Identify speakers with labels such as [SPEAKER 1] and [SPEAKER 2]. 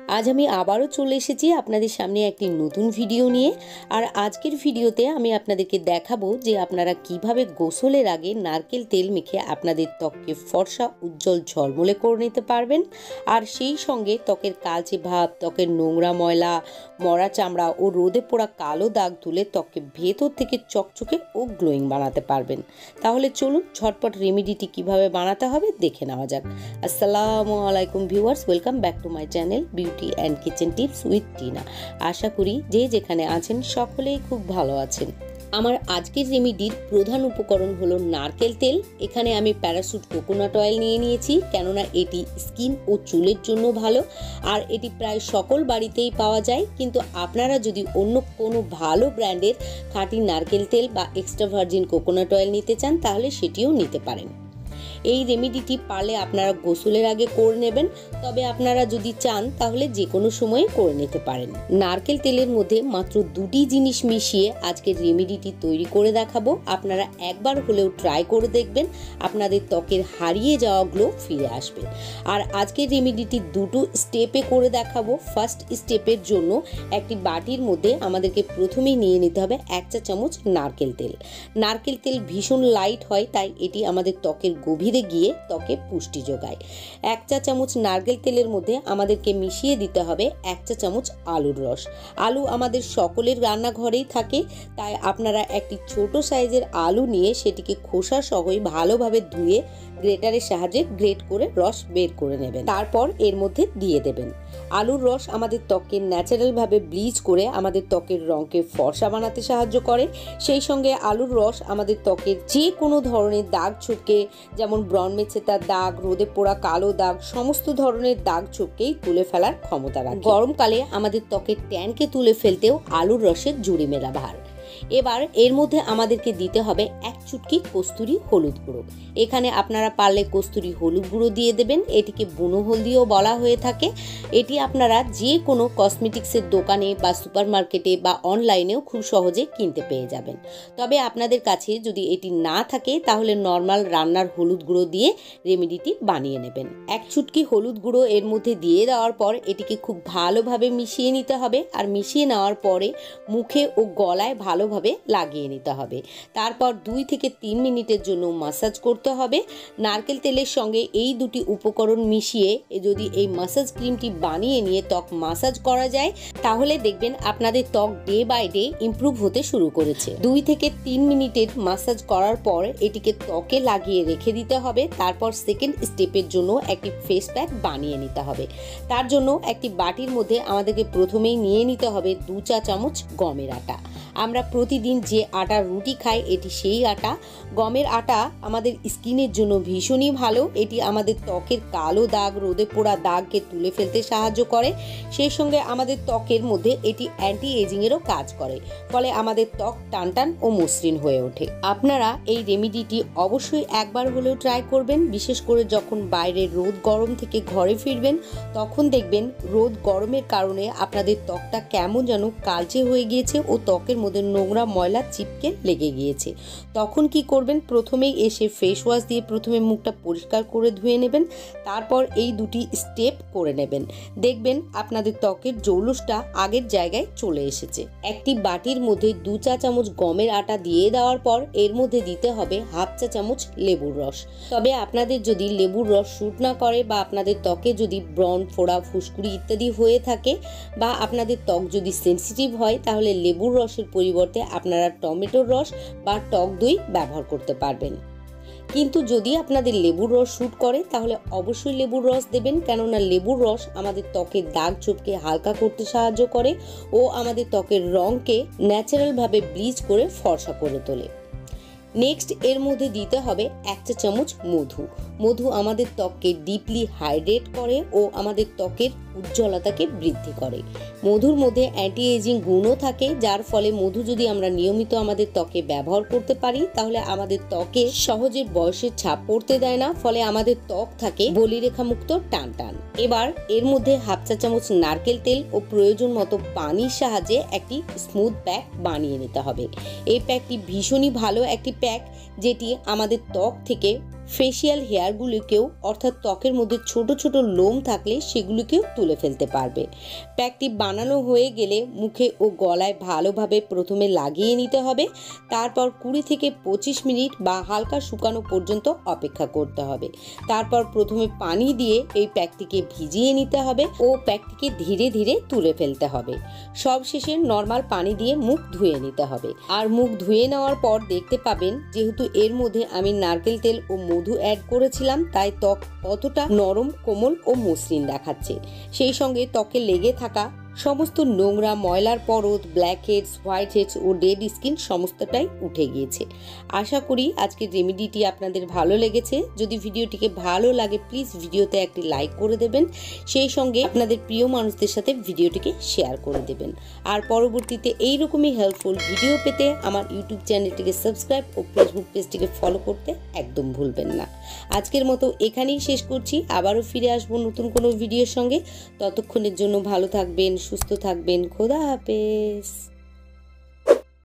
[SPEAKER 1] আজ আমি আবারও চলে এসেছি আপনাদের সামনে একটি নতুন ভিডিও নিয়ে। আর আজকের ভিডিওতে আমি আপনাদেরকে দেখাবো যে আপনারা কিভাবে গোসলের আগে নারকেল তেল মেখে আপনাদের ত্বককে ফর্সা উজ্জ্বল ঝলমলে করে নিতে পারবেন, আর সেই সঙ্গে ত্বকের কালচে ভাব, ত্বকের নোংরা ময়লা, মরা চামড়া ও রোদে পোড়া কালো দাগ তুলে ত্বককে ভেতর থেকে চকচকে ও গ্লোয়িং বানাতে পারবেন। তাহলে চলুন ঝটপট রেমেডিটি কিভাবে বানাতে হবে দেখে নেওয়া যাক। আসসালামু আলাইকুম viewers, welcome back to my channel beauty and kitchen tips with Tina. আশা করি যে যেখানে আছেন সকলেই খুব ভালো আছেন। আমার আজকের রেমেডির প্রধান উপকরণ হলো নারকেল তেল। এখানে আমি প্যারাশুট কোকোনাট অয়েল নিয়ে নিয়েছি, কেননা এটি স্কিন ও চুলের জন্য ভালো, আর এটি প্রায় সকল বাড়িতেই পাওয়া যায়। কিন্তু আপনারা যদি অন্য কোনো ভালো ব্র্যান্ডের খাঁটি নারকেল তেল বা এক্সট্রা ভার্জিন কোকোনাট অয়েল নিতে চান তাহলে সেটিও নিতে পারেন। এই রেমেডিটি পারলে আপনারা গোসলের আগে করে নেবেন, তবে আপনারা যদি চান তাহলে যে কোনো সময়ে করে নিতে পারেন। নারকেল তেলের মধ্যে মাত্র দুটি জিনিস মিশিয়ে আজকের রেমেডিটি তৈরি করে দেখাবো। আপনারা একবার হলেও ট্রাই করে দেখবেন, আপনাদের ত্বকের হারিয়ে যাওয়া গ্লো ফিরে আসবে। আর আজকের রেমেডিটি দুটো স্টেপে করে দেখাবো। ফার্স্ট স্টেপের জন্য একটি বাটির মধ্যে আমাদেরকে প্রথমেই নিয়ে নিতে হবে 1 চা চামচ নারকেল তেল। নারকেল তেল ভীষণ লাইট হয়, তাই এটি আমাদের ত্বকের গভীরে গিয়ে ত্বকে পুষ্টি যোগায়। 1 চা চামচ নারকেল তেলের মধ্যে আমাদেরকে মিশিয়ে দিতে হবে 1 চা চামচ আলুর রস। আলু আমাদের সকলের রান্নাঘরেই থাকে, তাই আপনারা একটি ছোট সাইজের আলু নিয়ে সেটিকে খোসা সহই ভালোভাবে ধুয়ে গ্রেটারের সাহায্যে গ্রেট করে রস বের করে নেবেন। তারপর এর মধ্যে দিয়ে দেবেন। আলুর রস আমাদের ত্বককে ন্যাচারালভাবে ব্লিচ করে আমাদের ত্বকের রঙকে ফর্সা বানাতে সাহায্য করে। সেই সঙ্গে আলুর রস আমাদের ত্বকের যে কোনো ধরনের দাগ ছোপকে, যেমন ব্রণ মেচেতার দাগ, রোদে পোড়া কালো দাগ, সমস্ত ধরনের দাগ ছোপকেই তুলে ফেলার ক্ষমতা রাখে। গরমকালে আমাদের ত্বকের ট্যানকে তুলে ফেলতেও আলুর রসের জুড়ি মেলা ভার। এবার এর মধ্যে আমাদেরকে দিতে হবে 1 চুটকি কস্তুরি হলুদ গুঁড়ো। এখানে আপনারা পারলে কস্তুরি হলুদ গুঁড়ো দিয়ে দেবেন। এটিকে বুনো হলদিও বলা হয়ে থাকে। এটি আপনারা যে কোনো কসমেটিক্সের দোকানে বা সুপারমার্কেটে বা অনলাইনেও খুব সহজে কিনতে পেয়ে যাবেন। তবে আপনাদের কাছে যদি এটি না থাকে তাহলে নর্মাল রান্নার হলুদ গুঁড়ো দিয়ে রেমেডিটি বানিয়ে নেবেন। 1 চুটকি হলুদ গুঁড়ো এর মধ্যে দিয়ে দেওয়ার পর এটিকে খুব ভালোভাবে মিশিয়ে নিতে হবে। আর মিশিয়ে নেওয়ার পরে মুখে ও গলায় ভালোভাবে লাগিয়ে নিতে হবে। তারপর 2 থেকে 3 মিনিটের জন্য মাসাজ করতে হবে। নারকেল তেলের সঙ্গে এই দুটি উপকরণ মিশিয়ে যদি এই মাসাজ ক্রিমটি বানিয়ে নিয়ে ত্বক মাসাজ করা যায় তাহলে দেখবেন আপনাদের ত্বক ডে বাই ডে ইমপ্রুভ হতে শুরু করেছে। 2 থেকে 3 মিনিটের মাসাজ করার পর এটিকে ত্বকে লাগিয়ে রেখে দিতে হবে। তারপর সেকেন্ড স্টেপের জন্য একটি ফেস প্যাক বানিয়ে নিতে হবে। তার জন্য একটি বাটির মধ্যে আমাদেরকে প্রথমেই নিয়ে নিতে হবে 2 চা চামচ গমের আটা। আমরা প্রতিদিন যে আটার রুটি খাই এটি সেই আটা। গমের আটা আমাদের স্কিনের জন্য ভীষণই ভালো। এটি আমাদের ত্বকের কালো দাগ, রোদে পোড়া দাগকে তুলে ফেলতে সাহায্য করে। সেই সঙ্গে আমাদের ত্বকের মধ্যে এটি অ্যান্টি এজিংয়েরও কাজ করে, ফলে আমাদের ত্বক টানটান ও মসৃণ হয়ে ওঠে। আপনারা এই রেমেডিটি অবশ্যই একবার হলেও ট্রাই করবেন। বিশেষ করে যখন বাইরে রোদ গরম থেকে ঘরে ফিরবেন তখন দেখবেন রোদ গরমের কারণে আপনাদের ত্বকটা কেমন যেন কালচে হয়ে গিয়েছে ও ত্বকের মধ্যে নোংরা ময়লা চিপকে লেগে গিয়েছে। তখন কি করবেন, প্রথমেই এসে ফেস ওয়াশ দিয়ে প্রথমে মুখটা পরিষ্কার করে ধুয়ে নেবেন। তারপর এই দুটি স্টেপ করে নেবেন। দেখবেন আপনাদের ত্বকের জৌলুসটা আগের জায়গায় চলে এসেছে। একটি বাটির মধ্যে 2 চা চামচ গমের আটা দিয়ে দেওয়ার পর এর মধ্যে দিতে হবে 1/2 চা চামচ লেবুর রস। তবে আপনাদের যদি লেবুর রস স্যুট না করে বা আপনাদের ত্বকে যদি ব্রণ, ফোড়া, ফুসকুড়ি ইত্যাদি হয়ে থাকে বা আপনাদের ত্বক যদি সেনসিটিভ হয় তাহলে লেবুর রসের পরিবর্তে আপনারা টমেটোর রস বা টক দই ব্যবহার করতে পারবেন। কিন্তু যদি আপনাদের লেবুর রস স্যুট করে তাহলে অবশ্যই লেবুর রস দেবেন, কেননা লেবুর রস আমাদের ত্বকের দাগ ছোপকে হালকা করতে সাহায্য করে ও আমাদের ত্বকের রঙকে ন্যাচারালভাবে ব্লিচ করে ফর্সা করে তোলে। নেক্সট এর মধ্যে দিতে হবে 1 চা চামচ মধু। মধু আমাদের ত্বককে ডিপলি হাইড্রেট করে ও আমাদের ত্বকের উজ্জ্বলতাকে বৃদ্ধি করে। মধুর মধ্যে অ্যান্টি এজিং গুণও থাকে, যার ফলে মধু যদি আমরা নিয়মিত আমাদের ত্বকে ব্যবহার করতে পারি তাহলে আমাদের ত্বকে সহজে বয়সের ছাপ পড়তে দেয় না, ফলে আমাদের ত্বক থাকে বলিরেখা মুক্ত টান টান। এবার এর মধ্যে 1/2 চা চামচ নারকেল তেল ও প্রয়োজন মতো পানির সাহায্যে একটি স্মুথ প্যাক বানিয়ে নিতে হবে। এই প্যাকটি ভীষণই ভালো একটি প্যাক, যেটি আমাদের ত্বক থেকে ফেসিয়াল হেয়ারগুলিকেও অর্থাৎ ত্বকের মধ্যে ছোট ছোট লোম থাকলে সেগুলিকেও তুলে ফেলতে পারবে। প্যাকটি বানানো হয়ে গেলে মুখে ও গলায় ভালোভাবে প্রথমে লাগিয়ে নিতে হবে। তারপর 20 থেকে 25 মিনিট বা হালকা শুকানো পর্যন্ত অপেক্ষা করতে হবে। তারপর প্রথমে পানি দিয়ে এই প্যাকটিকে ভিজিয়ে নিতে হবে ও প্যাকটিকে ধীরে ধীরে তুলে ফেলতে হবে। সবশেষে নর্মাল পানি দিয়ে মুখ ধুয়ে নিতে হবে। আর মুখ ধুয়ে নেওয়ার পর দেখতে পাবেন যেহেতু এর মধ্যে আমি নারকেল তেল ও মধু অ্যাড করেছিলাম তাই ত্বক কতটা নরম, কোমল ও মসৃণ দেখাচ্ছে। সেই সঙ্গে ত্বকে লেগে থাকা সমস্ত নোংরা, ময়লার পরত, ব্ল্যাক হেডস, হোয়াইট হেডস ও ডেড স্কিন সমস্তটাই উঠে গিয়েছে। আশা করি আজকের রেমেডিটি আপনাদের ভালো লেগেছে। যদি ভিডিওটিকে ভালো লাগে প্লিজ ভিডিওতে একটি লাইক করে দেবেন। সেই সঙ্গে আপনাদের প্রিয় মানুষদের সাথে ভিডিওটিকে শেয়ার করে দেবেন। আর পরবর্তীতে এইরকমই হেল্পফুল ভিডিও পেতে আমার ইউটিউব চ্যানেলটিকে সাবস্ক্রাইব ও ফেসবুক পেজটিকে ফলো করতে একদম ভুলবেন না। আজকের মতো এখানেই শেষ করছি। আবারও ফিরে আসবো নতুন কোনো ভিডিওর সঙ্গে। ততক্ষণের জন্য ভালো থাকবেন, সুস্থ থাকবেন। খোদা হাফেজ।